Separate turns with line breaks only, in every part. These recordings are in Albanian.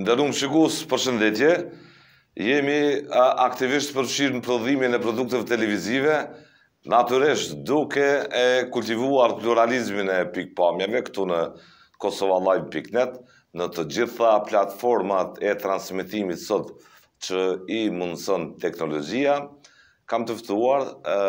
Nderuar shikues, përshëndetje. Jemi aktivisht përfshirë në prodhimin e produkteve televizive, natyrisht duke e kultivuar pluralizmin e pikpamjeve këtu në kosovalive.net, në të gjitha platformat e transmitimit sot që i mundëson teknologjia. Kam të ftuar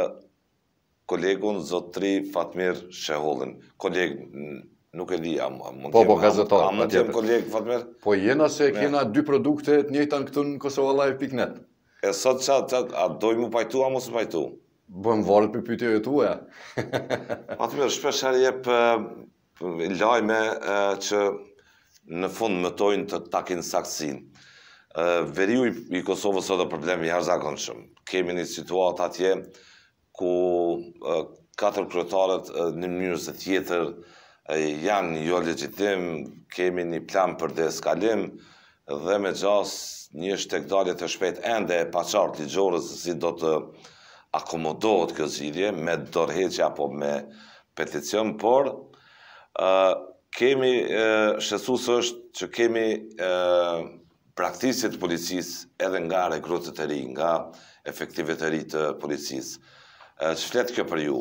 kolegun zotri Fatmir Shehollin. Koleg, nuk e di,
gazetar.
A mund të jem koleg Fatmir?
Po jena se kena dy produkte të njëjta këtu në kosovalive.net.
E sot a doj mu pajtu, a mos mu pajtu?
Bëm varet për pyetjeve tua.
Fatmir, shpesh herë jep lajme që në fund mëtojnë të takin saksin. Veriu i Kosovës sot është problemi i jashtëzakonshëm. Kemi një situatë atje ku 4 kryetarët në mënyrë se tjetër janë jo legjitim, kemi një plan për deeskalim dhe me gjas një shtekdalje të shpejt ende e paqartë ligjore se si do të akomodohet kjo zgjidhje me dorëheqje apo me peticion, por kemi shqetësues është që kemi praktikë të policisë edhe nga rekrutët e ri, nga efektivet e ri të policisë. Ç'flet kjo për ju?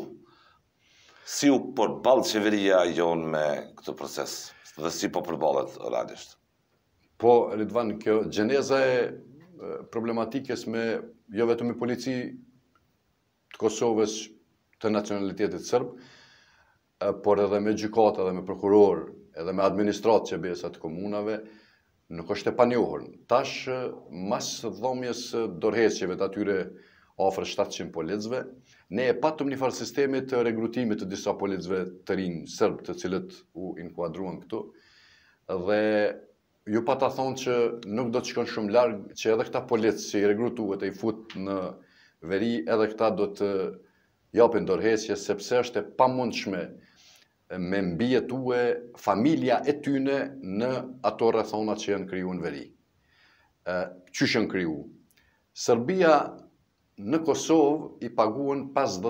Si u përball qeveria jonë me këtë proces dhe si po përballet realisht?
Po, Ridvan, kjo gjeneza e problematikës me jo vetëm i polici të Kosovës të nacionalitetit serb, por edhe me gjykata dhe me prokuror, edhe me administratë qeverisë të komunave, nuk është e panjohur. Tash, mas dhomjes dorëheqjeve të atyre afër 700 policëve, ne e patëm një farë sistemi të regrutimit të disa policëve të rinj serb të cilët u inkuadruan këtu, dhe ju pa ta thonë që nuk do të shkon shumë larg që edhe këta policë që i regrutuhet e i fut në veri, edhe këta do të japin dorëheqje sepse është e pamundshme me mbijetue familja e tyne në ato rrethona që janë kriju në veri. Qysh janë kriju? Serbia në Kosovë i paguën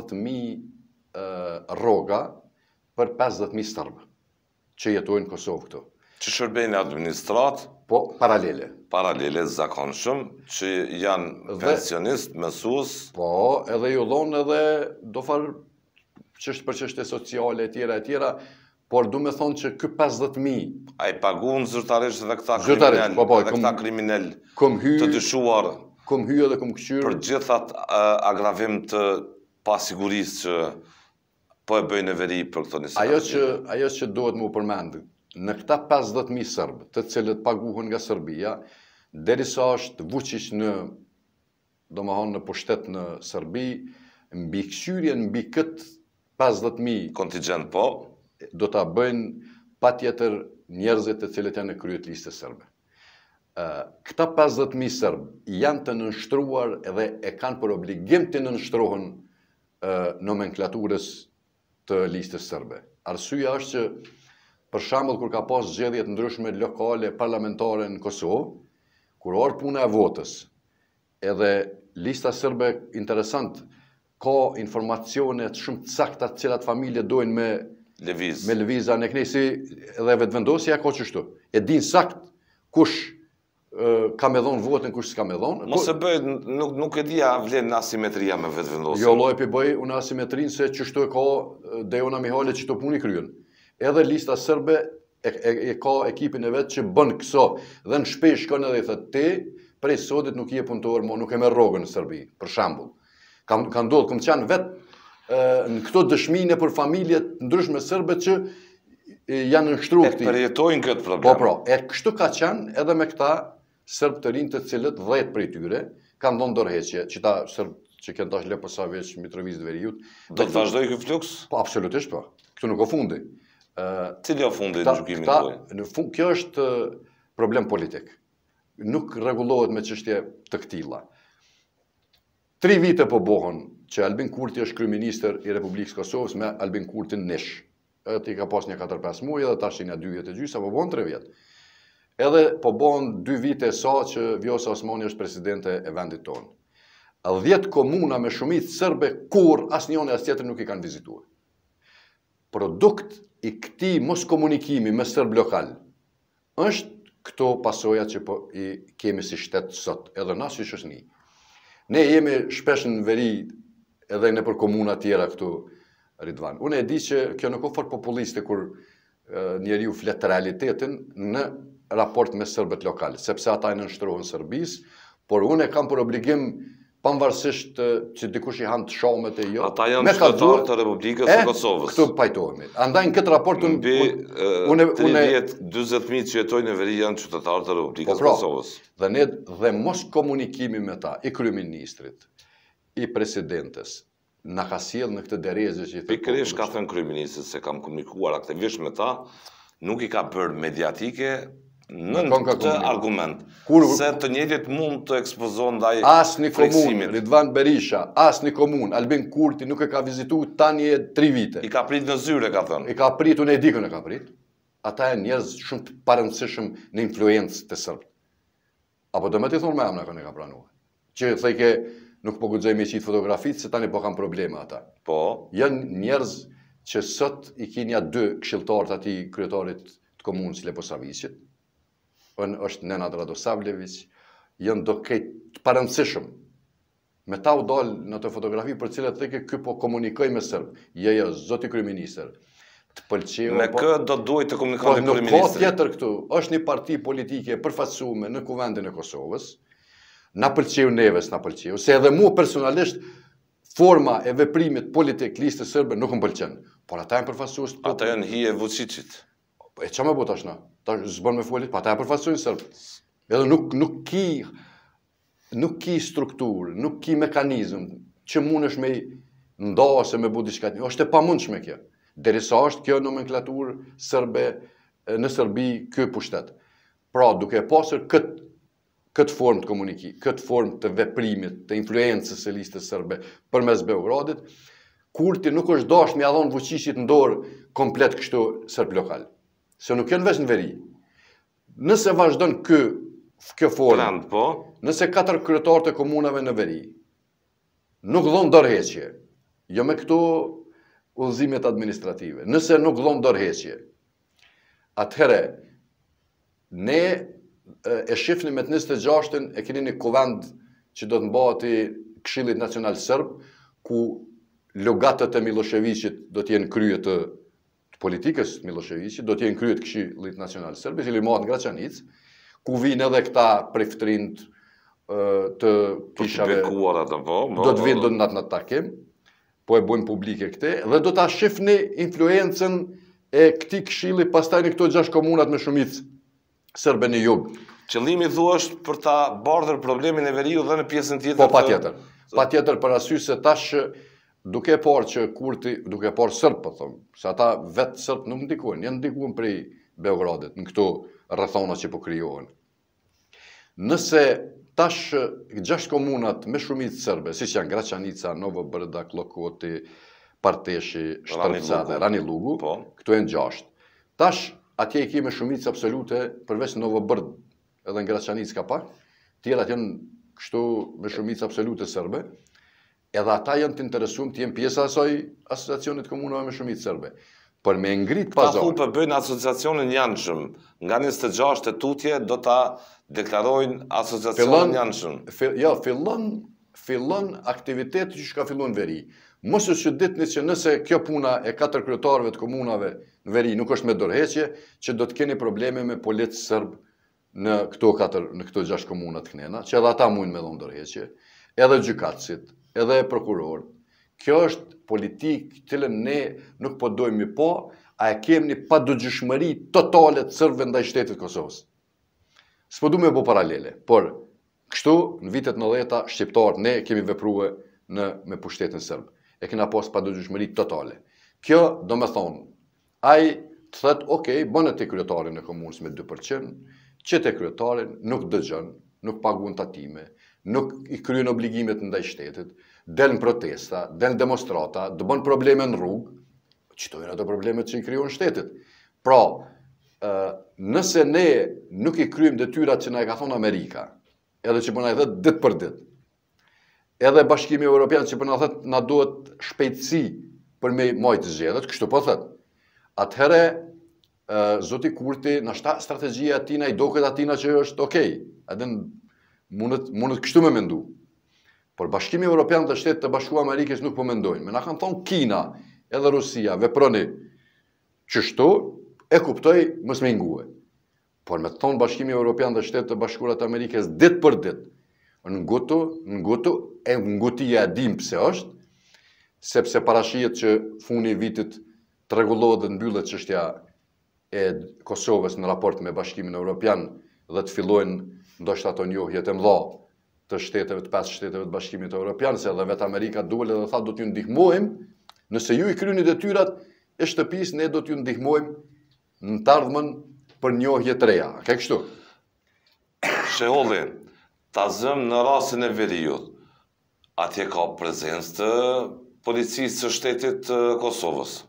50.000 rroga për 50.000 serbë që jetojnë në Kosovë këtu.
Që shërbejnë administratë?
Po, paralele.
Paralele zakonshëm, që janë pensionist, mësues.
Po, edhe ju dhonë edhe do farë për çështje sociale e tjera, por du me thonë që kë 50.000...
A i paguën zyrtarisht edhe këta kriminal të dyshuar
kom hyë dhe kom këqyrë
për gjithat agravim të pasigurisë që po e bëjnë e veri për këto njësë.
Ajo që duhet mu përmendë, në këta 50.000 serbë të cilët paguhen nga Serbia, derisa është Vučić në pushtet në Serbi, mbi këshyrjen mbi këtë 50.000
kontingent, po,
do ta bëjnë patjetër njerëzit të cilët janë në kryet listës serbe. Këta 50.000 serbë janë të nënshtruar edhe e kanë për obligim të nënshtrohen nomenklaturës të listës serbe. Arsyeja është që, për shembull, kur ka pas zgjedhje të ndryshme lokale parlamentare në Kosovë, kur ardh puna e votës, edhe lista serbe, interesant, ka informacione shumë të sakta të cilat familje dojnë me lëviza në knesi, edhe vetëvendosja ka kështu. E din sakt kush ka me dhonë votën, kush s'ka me dhonë.
Mos e bëj, nuk e dija vlen asimetria me vetëvendosja.
Jo, loj për bëj unë asimetrinë se qështu e ka Dejona Mihale që të puni kryen. Edhe lista serbe e ka ekipin e vetë që bën këso, dhe në shpesh shkon edhe i thëtë te, prej sotit nuk je punëtor, nuk e me rogën në Serbi, për shambull. Ka ndodhë, këmë qanë vetë në këto dëshmine për familjet ndryshme serbe që janë nështru këti.
E përjetojnë këtë problem.
Po, pra, e kështu ka qanë edhe me këta serb të rinë të cilët 10 prej tyre kanë ndonë dorëheqje, që ta serb që kënë tash Leposavić, Mitrović Veriut.
Do të vazhdoj këtë fluks?
Po, absolutisht, po. Këtu nuk o fundi.
Cili o fundi në gjukimin tuaj?
Kjo është problem politik. Nuk rregullohet me çështje të këtilla. 3 vite po bohën që Albin Kurti është kryeministër i Republikës Kosovës me Albin Kurtin nesh. Ti ka pas një 4-5 muaj edhe tash një 2 vjet e gjysmë, apo bohën 3 vjet. Edhe po bohën 2 vite sa që Vjosa Osmani është presidente e vendit tonë. 10 komuna me shumicë serbe kur asnjëri as tjetër nuk i kanë vizituar. Produkt i këtij mos komunikimi me serb lokal është këto pasoja që po i kemi si shtetë sot, edhe na si shoqëni. Ne jemi shpesh në veri edhe në për komuna tjera këtu, Ridvan. Unë e di që kjo nuk o fort populiste kur njeriu flet realitetin në raport me serbët lokal, sepse ata i nënshtrohen Serbisë, por unë e kam për obligim pavarësisht që dikush i han të shomet e jo.
Ata janë qytetarë të Republikës së Kosovës.
Këtu pajtohemi. Andaj në këtë raport
mbi 30-40.000 që jetojnë në veri janë qytetarë të Republikës së Kosovës.
Dhe mos komunikimi me ta, i kryeministrit, i presidentes, na ka sjell në këtë derezë që i thotë.
Pikërisht ka thënë kryeministri se kam komunikuar aktivisht me ta, nuk i ka bërë mediatike në këtë argument. Se të njëjtit mund të ekspozohen ndaj
asnjë komunë, Ridvan Berisha, asnjë komunë, Albin Kurti nuk e ka vizituar tani 3 vite.
I ka prit në zyre, ka thënë.
I ka prit, unë e di kënë e ka prit. Ata janë njerëz shumë të parëndësishëm në influencë të serbë. Apo do me të thonë me amna kënë e ka pranuar. Që thejke nuk po guxoj me qitë fotografitë, se tani po kam probleme ata.
Po.
Janë njerëz që sot i kinja 2 këshilltarët ati kryetarit të komunës Leposavicit, është Nenad Radosavljević, janë do këtë të parëndësishëm. Me ta u dalë në të fotografi për cilat theke ky po komunikoj me Serbë. Jo, zoti kryeministër. Të pëlqeu.
Me kë do duhet të komunikojë me kryeministrin?
Nuk ka tjetër këtu. Është një parti politike përfaqësuar në Kuvendin e Kosovës. Na pëlqeu neves, na pëlqeu. Se edhe mua personalisht forma e veprimit politik listës sërbe nuk më pëlqen. Por ata janë përfaqësues.
Ata janë hije Vučićit.
E çfarë më bëu tash na? Tash zbon me folit, pa ata janë përfaqësues sërb. Edhe nuk ki strukturë, nuk ki mekanizëm që mundesh me ndase me bu diçka. Është e pamundshme kjo. Derisa është kjo nomenklaturë serbe në Serbi ky pushtet. Pra, duke pasur këtë formë të komunikimit, këtë formë të veprimit, të influencës së listës serbe përmes Beogradit, Kurti nuk është dashur me ia dhënë Vučićit në dorë komplet kështu serb lokal. Se nuk janë veç në veri. Nëse vazhdon kjo formë, nëse 4 kryetarë të komunave në veri, nuk dhon dorëheqje, jo me këto udhëzimet administrative, nëse nuk dhon dorëheqje, atëherë ne e shifni me të 26-ën e keni një kuvend që do të mbahet i Këshillit Nacional Serb, ku logatët e Miloševićit do t'jenë krye të politikës të Miloševićit, do t'jenë krye të Këshillit Nacional Serb, i cili mbahet në Graçanic, ku vinë edhe këta preftrind të kishave, do të vinë në atë takim, po e bojmë publike këte, dhe do t'a shifni influencën e këti këshilli pastaj në këto 6 komunat me shumicë serbe në jug.
Qëllimi thua është për ta bardhur problemin e veriut dhe në pjesën tjetër?
Po, patjetër. Patjetër për arsye se tash duke parë që Kurti, duke parë sërb, po them, se ata vetë sërb nuk ndikojnë, janë ndikuar prej Beogradit në këto rrethona që po krijohen. Nëse tash 6 komunat me shumicë serbe, siç janë Graçanica, Novo Brda, Klokoti, Parteshi, Shtrpca dhe Ranilugu, këto janë 6. Tash atje i kemi shumicë absolute përveç Novo Brd, edhe në Graçanic ka pak, tjerat janë kështu me shumicë absolute serbe, edhe ata janë të interesuar të jenë pjesë asaj asociacionit komunave me shumicë serbe. Por me ngrit pazar.
Ta thupe bëjnë asociacionin janshëm, nga 26 e tutje do ta deklarojnë asociacionin janshëm.
Jo, fillon aktiviteti që ka filluar në veri. Mos u çuditni që nëse kjo puna e 4 kryetarëve të komunave në veri nuk është me dorëheqje, që do të keni probleme me polic serb në këto 6 komuna të knena, që edhe ata mundin me dhënë dorëheqje, edhe gjykatësit, edhe prokuror. Kjo është politikë të cilën ne nuk po dojmë po, a e kemi një padujshmëri totale të serbëve ndaj shtetit Kosovës. S'po du me bo paralele, por kështu në vitet 90-ta shqiptarët ne kemi vepruar me pushtetin serb. E kena pas padujshmëri totale. Kjo do me thonë, ai të thëtë, okej, bënë të kryetarin e komunës me 2%, që të kryetarin nuk dëgjën, nuk paguën tatime, nuk i kryen obligimet ndaj shtetit, del në protesta, del në demonstrata, dë bën probleme në rrugë, qëtojnë ato problemet që i kryon shtetit. Pra, nëse ne nuk i kryim detyrat që na e ka thonë Amerika, edhe që përna i thëtë dit për dit, edhe Bashkimi Evropian që përna thëtë na duhet shpejtësi për me majtë zgjedhët, kështu po thëtë, atëhere zoti Kurti, nashta strategjia atina i doket atina që është okej. Edhe mundet kështu me mendu. Por Bashkimi Evropian të Shtetit të Bashkuara Amerikës nuk po mendojnë. Me na kanë thonë Kina edhe Rusia, veproni qështu, e kuptoj mos me ngue. Por me thonë Bashkimi Evropian të Shtetit të Bashkuara të Amerikës ditë për ditë, ngutu, e ngutia e dim pse është, sepse parashihet që funi i vitit të rregullohet dhe mbyllet çështja e Kosovës në raport me Bashkimin Evropian dhe të fillojnë ndoshta ato njohjet e mëdha të shteteve, të 5 shteteve të Bashkimit Evropian, se edhe vetë Amerika duhet dhe tha do t'ju ndihmojmë, nëse ju i kryeni detyrat e shtëpisë, ne do t'ju ndihmojmë në të ardhmen për njohje të reja. Ke kështu?
Sheholli, ta zëm në rastin e Veriut, atje ka prezencë të policisë së shtetit të Kosovës.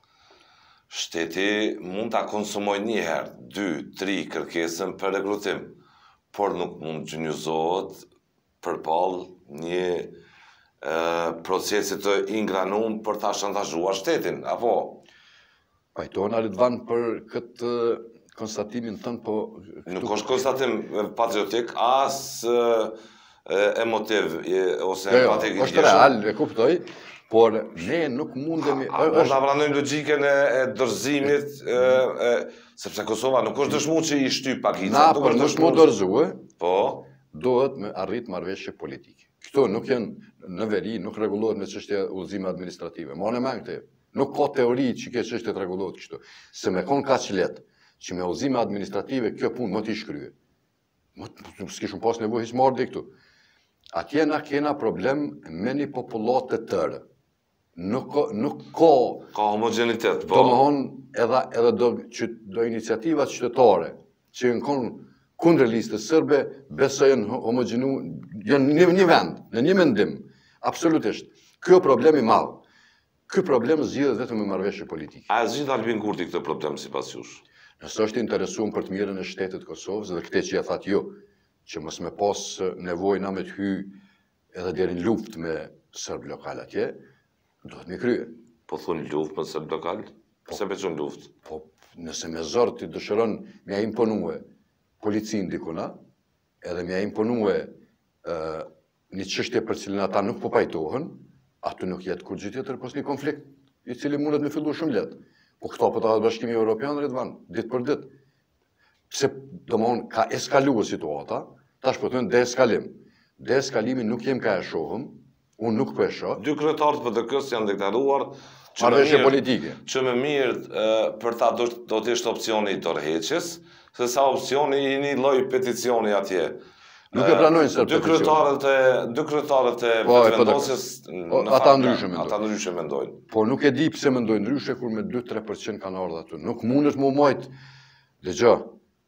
Shteti mund ta konsumojë një herë, 2-3 kërkesën për rekrutim, por nuk mund gjynjëzohet përballë një procesi të ingranuar për ta shantazhuar shtetin, apo?
Pajtona Ridvan për këtë konstatimin tënë, po...
Nuk është konstatim patriotik, as emotiv, ose empatik.
Është real, e kuptoj, por ne nuk mundemi...
Mund ta pranojmë logjikën e dorëzimit, sepse Kosova nuk është dëshmu që i shtyp pakica.
Na, për nuk më dorëzue,
po,
dohet me arrit marrëveshje politike. Këto nuk janë në veri, nuk rregullohet me çështje udhëzime administrative. Morën me këtë. Nuk ka teori që kjo çështje të rregullohet kështu. Se me kon kaq lehtë që me udhëzime administrative kjo punë më t'i shkryhet. S'kishun pas nevojë hiç marrë këtu. Atje na kena problem me një popullat të tërë. Nuk
ka homogenitet, po.
Domethënë edhe do iniciativat qytetare që në kundër listës sërbe, besoj janë një vend, në një mendim, absolutisht. Kjo problemi madh. Ky problem zgjidhet vetëm me marrëveshje politike.
A zgjidh Albin Kurti këtë problem sipas jush?
Nëse është interesuar për të mirën e shtetit Kosovës dhe këtë që ja thatë ju, që mos me pas nevojë na me të hy edhe deri në luftë me serb lokal atje, duhet me krye.
Po thonë luftë me serb lokal? Pse beçon luftë?
Po nëse me zor ti dëshiron me imponue policin dikuna, edhe me imponue një çështje për cilën ata nuk po pajtohen, aty nuk jetë kur gjë tjetër pos një konflikt, i cili mundet me fillu shumë lehtë. Po këto po ta Bashkimi Evropian Ridvan, ditë për ditë. Pse domthon ka eskaluar situata, tash po thonë deeskalim. Deeskalimi nuk jem ka e shohëm, unë nuk po e shoh.
Dy kryetarët PDK-s janë deklaruar
marrëveshje politike.
Që më mirë për ta do të ishte opsioni i dorëheqjes, se sa opsioni i një lloj peticioni atje.
Nuk e pranojnë së
dy kryetarët e vendosjes
ata
ndryshe mendojnë.
Po nuk e di pse mendojnë ndryshe kur me 2-3% kanë ardhur aty. Nuk mundet më mojt. Dëgjoj.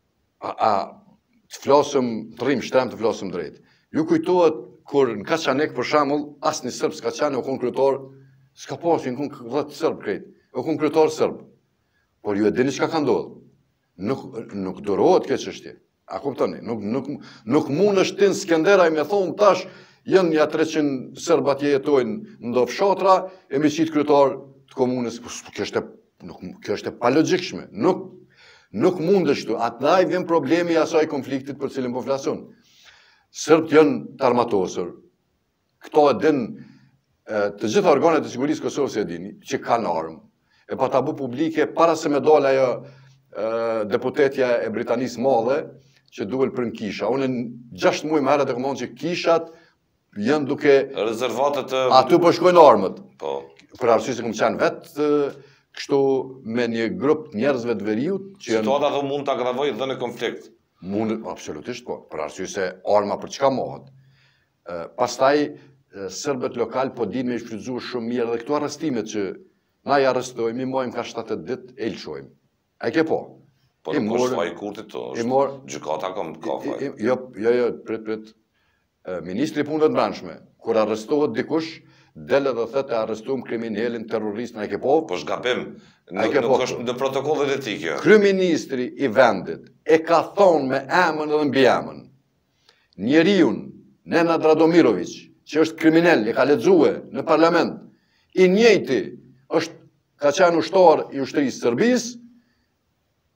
Të flasëm të rrim shtrem të flasëm drejt. Ju kujtohet kur në Kaçanek për shembull asnjë serb s'ka qenë u kon kryetar, s'ka pasur kon 10 serb krejt. U kon kryetar serb. Por ju e dini çka ka ndodhur. Nuk durohet kjo çështje. A kuptoni? Nuk mund është tin Skenderaj me thonë tash janë ja 300 serb atje jetojnë në do fshatra e me qitë kryetar të komunës. Kjo është e palogjikshme. Nuk mund është tu. Ataj vjen problemi i asaj konfliktit për cilin po flasun. Sërbt janë të armatosur. Këto e din të gjitha organet e sigurisë Kosovës e dini që kanë armë. E pa ta bu publike para se me dole ajo deputetja e Britanisë Madhe që duhet për në kisha. Unë 6 muaj më herët e këmonë që kishat janë duke...
Rezervatët...
Aty po shkojnë armët.
Po.
Për arsye se këmë qenë vetë kështu me një grup njerëzve të Veriut që janë...
Situata dhe mund të agravojë dhe në konflikt.
Mund, absolutisht po. Për arsye se arma për çka mohet. Pastaj, sërbet lokal po din me i shfrytzu shumë mirë dhe këtu arrestimet që na i arrestojmë, i mojmë ka 7 ditë, e lëshojmë. A ke po?
Po nuk është faj Kurtit të është gjykata ka faj.
Jo, prit. Ministri punëve të brendshme, kur arrestohet dikush, dele dhe thete arrestuam kriminalin, terrorist, në e ke po?
Po shgabim, nuk është në protokollet etike.
Kryeministri i vendit e ka thonë me emën edhe mbi emën. Njeriun, Nenad Radomirović, që është kriminal, e ka lexue në parlament, i njëjti ka qenë ushtar i ushtrisë Serbisë,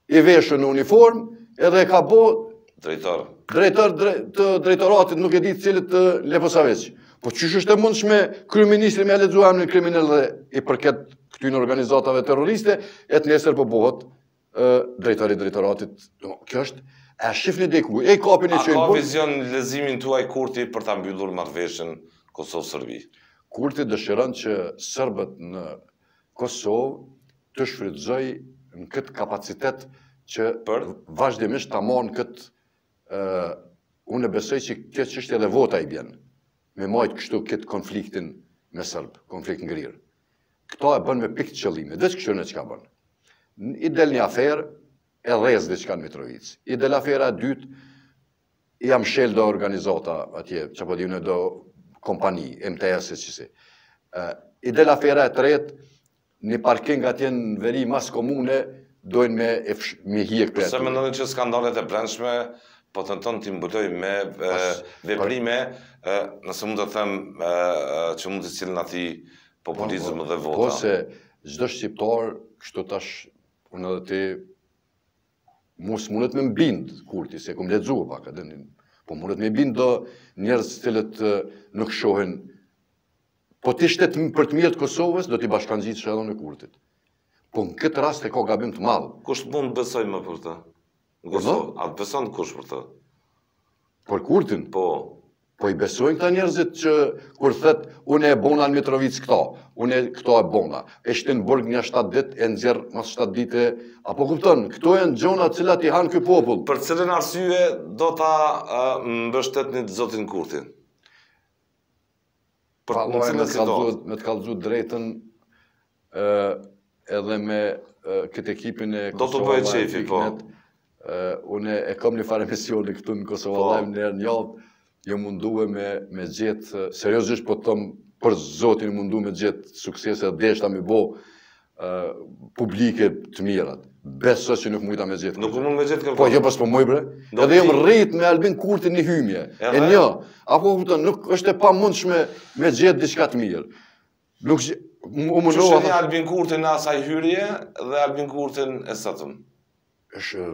i veshën në uniform, edhe ka bo
drejtor
të drejtoratit, nuk e di cilët të Leposaveq. Po qysh është e mundshme kryeministri me lexuar emrin kriminal dhe i përket këtyre organizatave terroriste, e të nesër po bëhet drejtori i drejtoratit. Kjo është e shifni diku, e kapin e çojnë.
A ka vizion leximin tuaj Kurti për ta mbyllur marrëveshjen Kosovë-Serbi?
Kurti dëshiron që serbët në Kosovë të shfrytëzoj në këtë kapacitet që vazhdimisht ta marrin këtë. Unë besoj që kjo çështje edhe vota i bjen. Me majtë kështu këtë konfliktin me Serb, konflikt ngrirë. Këta e bën me pikë qëllime, dhe që kështu në që ka bën. I del një aferë, e rrez dhe që ka në Mitrovic. I del afera e dytë, i jam shel do organizata atje, që po dhjune do kompani, MTS e qësi. I del afera e tretë, një parking atje në veri mas komune, dojnë me hjek për e
të. Se me ndoni që skandalet e brendshme, po të nëton të imbuloj me veprime, nëse mund të them që mund të cilën ati populizm dhe vota.
Po se gjdo shqiptar, kështu tash, unë edhe ti, mos mundet me mbind, Kurti, se kom ledzu pak, po mundet me mbind do njerës cilët nuk shohen, po të ishte për të mirë të Kosovës, do t'i bashkangjit që edhe në Kurtit. Po në këtë rast e ka gabim të madhë.
Kusht mund besoj më për të? A të beson kush për të?
Për Kurtin?
Po.
Po i besojnë këta njerëzit që kur thët, unë e bona në Mitrovic këta, unë e këta e bona. E shtë në burg një 7 dit, e nëzjerë mas 7 dite, apo kupton, këto e në gjona cilat i hanë këj popull.
Për cilën arsye do ta mbështetni të zotin Kurtin?
Me të kallëzu drejtën, edhe me këtë ekipin e
Kosova Live, po.
Unë e kam një farë emisioni këtu në Kosova Live njerë një javë, jo munduhe me gjithë, seriosisht po të tëmë për zotin mundu me gjithë suksese dhe deshta me bo publike të mirat. Beso që nuk mujta me gjithë.
Nuk mund me gjithë kërko?
Po, jo pas po muj bre. Edhe jam rrit me Albin Kurti një hymje. E një, apo nuk është e pa mundshme me gjithë diçka të mirë.
Që shënjë Albin Kurtin në asaj hyrje dhe Albin Kurtin e sëtëm?
është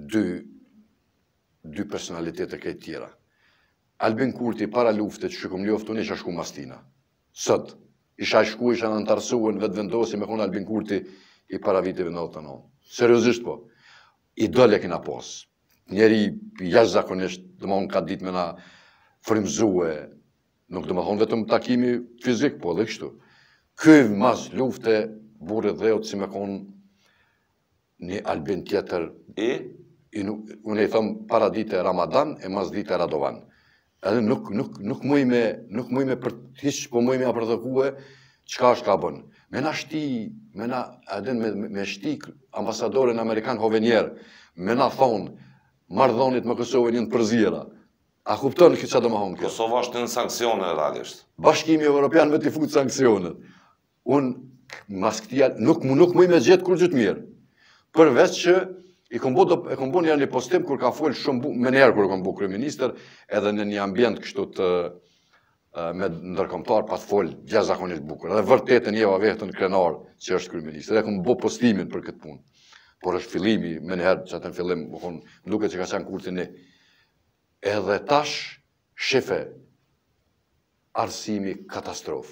dy personalitete këtë tjera. Albin Kurti para luftet që kom ljoftu në isha shku Mastina. Sët, isha shku, isha në antarësuën, vetë vendosi me konë Albin Kurti i para viteve në 89. Seriosisht po. I dole kina pos. Njeri jashtë zakonisht, dhe ma unë ka dit me na frimzue, nuk dhe ma thonë vetëm takimi fizik, po dhe kështu. Këj mas lufte, burë dheut si me konë një Albin tjetër. Unë e thëmë para dite Ramadan e mas dite Radovan. Edhe nuk muj me për hiç, po muj me apërthëkue qka është ka bënë. Me na shti, me shti ambasadorin Amerikan Hovenier, me na thonë, mardhonit me Kosovën njën përzira. A kupton këtë që do më honë kjo?
Kosova është në sanksione, realisht.
Bashkimi Evropian me t'i futë sanksionet. Unë, mas këtia, nuk muj me gjithë kur gjithë mirë. Përveç që e kom bo një postim kur ka folë shumë me njerë kur kom bo kryeministër, edhe në një ambient kështu të me ndërkombëtar pa të folë jashtëzakonisht bukur. Edhe vërtetën jeva vetën krenar që është kryeministër. Edhe kom bo postimin për këtë punë. Por është fillimi, me njëherë që atë në fillim, më duke që ka qenë Kurti ne. Edhe tash shefe arsimi katastrofë.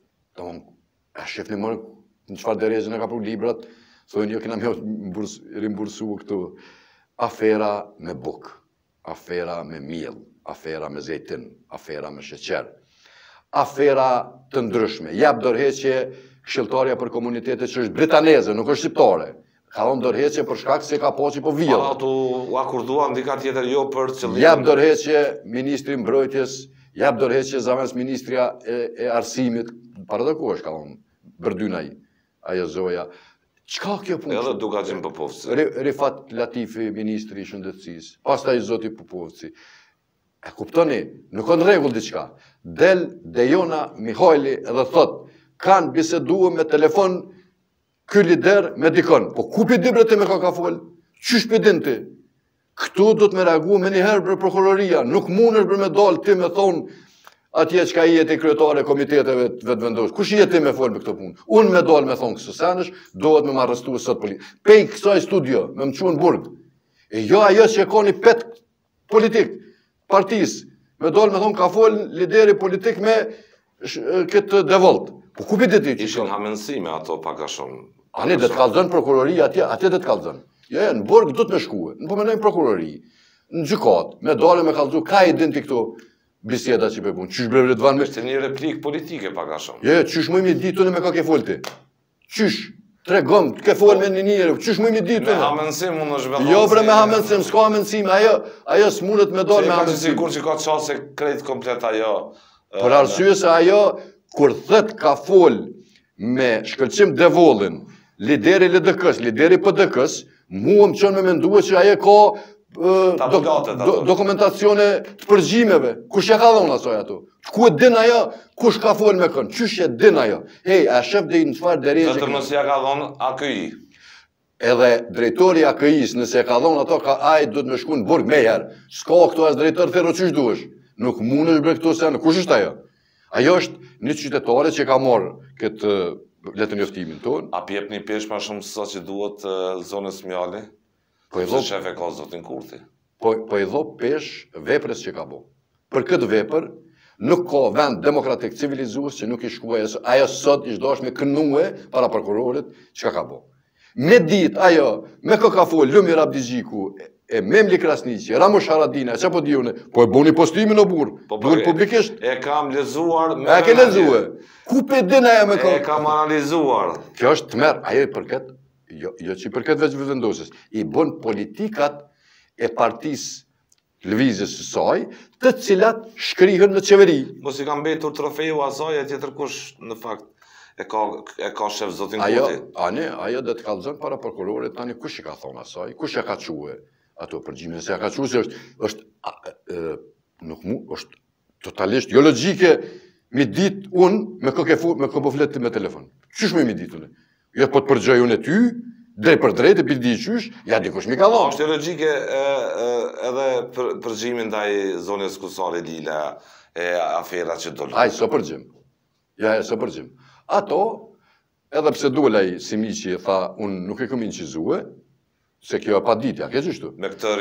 E shef një mërë në qëfar derejën e ka për librat, thojnë jo kena me rimbursu këtu. Afera me buk, afera me miell, afera me zejtin, afera me sheqer, afera të ndryshme. Jep dorëheqje këshilltarja për komunitetet që është britaneze, nuk është shqiptare. Ka dhënë dorëheqje për shkak se ka poçi po vjell.
Para tu akordua ndika tjetër jo për qëllim.
Jep dorëheqje ministri mbrojtjes, jep dorëheqje zavens ministria e arsimit, para të ku është ka dhënë Bërdynaj, ajo zoja. Qka kjo punë?
Edhe Dukaxhin Popovci.
Rifat Latifi, ministri i shëndetësisë, pastaj zoti Popovci. E kuptoni, nuk në rregull diçka. Del Dejona Mihajli edhe thot, kanë biseduar me telefon ky lider me dikon. Po ku pi dibret e me ka fol? Qysh pi din ti? Këtu do të me reagu me njëherë për prokuroria. Nuk mundesh për me dalë ti me thonë, atje që ka jetë i kryetare komiteteve të vetëvendosur. Kush jeti me folë me këtë punë? Unë me dalë me thonë kësë senësh, dohet me më arrestu sot politik. Pej kësaj studio, me më qunë burg. E jo ajo që e ka një pet politik, partis, me dalë me thonë ka folë lideri politik me këtë devolt. Po ku për ti?
Ishin hamendësime ato pak a shumë.
Ani, dhe të kalëzën prokurori, atje dhe të kalëzën. Ja, në burg do të me shkue, në përmenojnë prokurori, në gjykat, me dalë me kalëzu, ka identi këto biseda që përbun. Qysh bre Ridvan me...
Ishte një replik politike pak a shumë.
Ja, qysh mëjmë i ditu në me ka ke folë ti? Qysh? Tregom, ke folë me një njëre, qysh mëjmë i ditu në?
Me hamendësim unë është
Jo bre me hamendësim, s'ka hamendësim, ajo s'mundet me dalë me hamendësim.
Sigur që ka qase krejt komplet ajo.
Për arsye se ajo, kur thët ka folë me shkëlqim devollin, lideri LDK-s, lideri PDK-s, mua më qënë me mendua që aje ka dokumentacione të përgjimeve. Kush e ka dhonë asoj ato? Ku e din ajo? Kush ka folë me kënë? Qysh e din ajo? Hej, a shëf dhe i në qëfar dhe rejë...
Vetëm nësë ja ka dhonë AKI.
Edhe drejtori AKI-s nëse e ka dhonë ato, ka ajë du të me shku në burg me herë. S'ka këto as drejtor thero qysh duesh. Nuk mund është bre këto senë. Kush është ajo? Ajo është një qytetare që ka marrë këtë letë njoftimin tonë.
A pjep një pesh ma shumë sa që duhet zonës Mjali?
Po
Se shef e ka zotin Kurti.
Po i dho pesh veprës që ka bo. Për këtë vepër, nuk ka vend demokratik civilizues që nuk i shkuaj, ajo sot ishtë dosh me kënue para prokurorit që ka bo. Me dit, ajo, me kë ka folë, Lumir Abdigjiku, e Memli Krasniqi, Ramush Haradina, që po diune, po e buni postimin o burë, duhet publikisht.
E kam lezuar...
E ke lezue. Ku pe din ajo me ka...
E kam analizuar.
Kjo është të merë, ajo i përket, jo që i përket veç vendosës, i bën politikat e partis lëvizjes së saj, të cilat shkrihen në qeveri.
Mos i kam mbetur trofeju asaj, e tjetër kush në fakt e ka shef zotin Kurti.
Ajo dhe të kalëzën para prokurorit, tani kush i ka thonë asaj, kush e ka quë ato përgjime, se e ka quë se është totalisht, jo logjike, mi dit unë me kë po fletë me telefon. Qysh me mi dit unë? Jo po të përgjoj unë e ty, drejt për drejt, e bildi i qysh, ja dikush mi ka dhonë.
Është logjike edhe përgjimin ndaj zonës Kusari Lila e afera që do lë.
Aj, së përgjim. Ja, së përgjim. Ato, edhe pse dolej si mi që e tha, unë nuk e këm incizue, se kjo e pa ditja, ke qështu?
Me këtë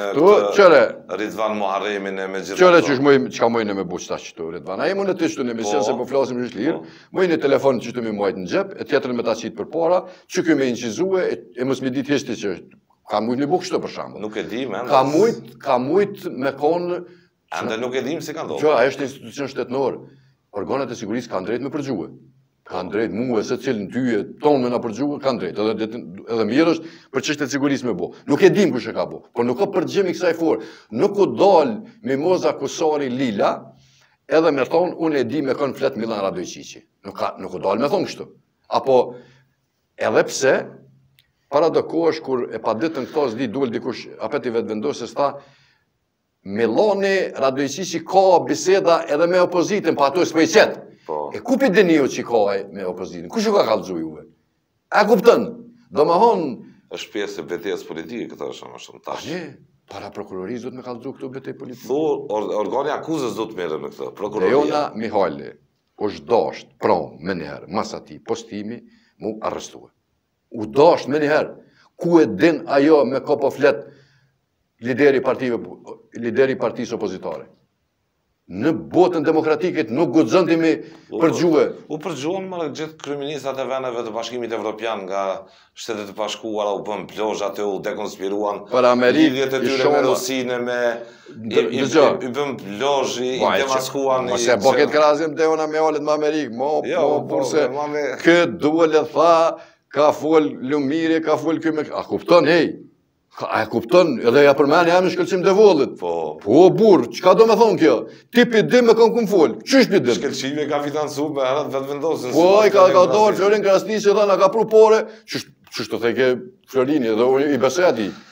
Ridvan Muharremin e me gjitha.
Qëre që ka mojnë me buqta qëtu, Ridvan. A e mund e të qëtu në emision se po flasim gjithë lirë, mojnë e telefon qëtu me mojtë në gjep, e tjetër me ta qitë për para, që kjo me incizue, e mos me ditë heshti që ka mujtë me bukë qëtu për shambull.
Nuk e dim,
Ka mujtë me konë...
Ende nuk e dim si ka ndohë.
Që, a është institucion shtetënor, organet e sigurisë kanë drejt me përgjue. Kanë drejt mua se cilën tyje tonë me nga përgjue, kanë drejt. Edhe mirë është për çështjet e sigurisë me bo. Nuk e dim kush e ka bo, por nuk ka përgjim i kësaj forë. Nuk u dal Mimoza Kusari Lila, edhe me thonë, unë e di me kënë flet Milan Radojqiqi. Nuk u dal me thonë kështu. Apo, edhe pse, para do kohësh kur e pa ditën këto s'di duel dikush, apet i vetë vendosës tha, Milani Radojqiqi ka biseda edhe me opozitin, pa ato s'pej qetë. E ku për dini jo që ka me opozitin? Kush ju ka kalëzu juve? A kuptën? Do më honë...
është pjesë e betejës politike, këta është shumë tash.
Para prokurorisë do të me kalëzu këto betej politike.
Organi akuzës do të merë me këto, prokuroria.
Leona Mihajli, është dasht, pranë, me njëherë, mas ati, postimi, mu arrestuë. U dasht me njëherë, ku e din ajo me ka po flet lideri partisë opozitare. Në botën demokratikit nuk guxon ti me përgjue.
U përgjuan me gjithë kryeministrat e vendeve të Bashkimit Evropian nga Shtetet e Bashkuara, u bën plozh atë, u dekonspiruan.
Për Amerikë
lidhjet e tyre me Rusinë me i bën plozh, i demaskuan.
Mos e boket krahasim te ona me olet me Amerikë, porse kë duhet tha ka fol Lumiri, ka fol ky me. A kupton hey? A e kupton, edhe ja përmen jam në shkëllqim të vollit. Po, burë, qka do me thonë kjo? Ti pi dim me kënë këmë folë, qysh pi dim?
Shkëllqimi ka fitansu me herat vetë vendosën.
Po, i ka dorë, Florin Krasniqi që tha, nga ka pru pore, qysh të theke Florini, edhe i besoj ati.